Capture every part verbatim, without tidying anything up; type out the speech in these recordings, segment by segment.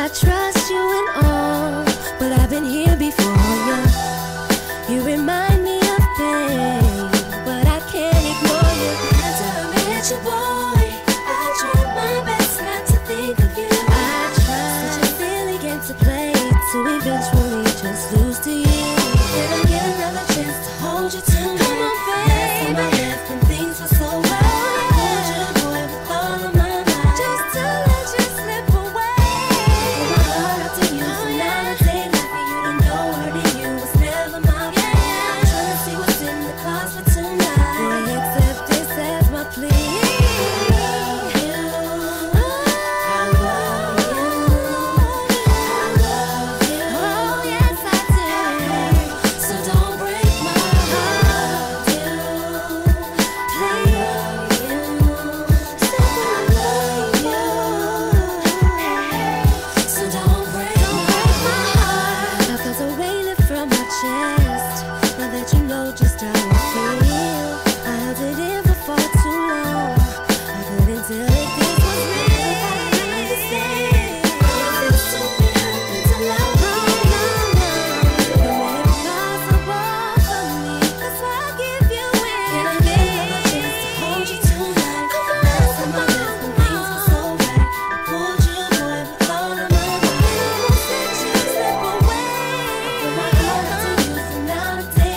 trust you and all, but I've been here before you. You remind me of pain, but I can't ignore you. After I met you, boy, I tried my best not to think of you. I tried such a silly game to play, to eventually just lose to you. Can I get another chance to hold you tonight? Come on, babe. Last time I left when things were so right, I hold you, boy, with all of my might, just to let you slip away. Put my heart out to you, so now the day left for you to know hurting you was never my plan. I'm trying to see what's in the cards for tonight. Boy, accept this as my plea. Just how I feel. I held it in for far too long. I couldn't tell if this was real. I didn't understand. It was too big to love you. You made it possible for me. That's why I give you in. And I gave another chance to hold you tonight. Last time I left when things were so right, I pulled you, boy, with all of my might. I almost let you slip away. I put my heart out to you, so now the day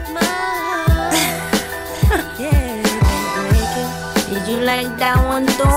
like that one, don't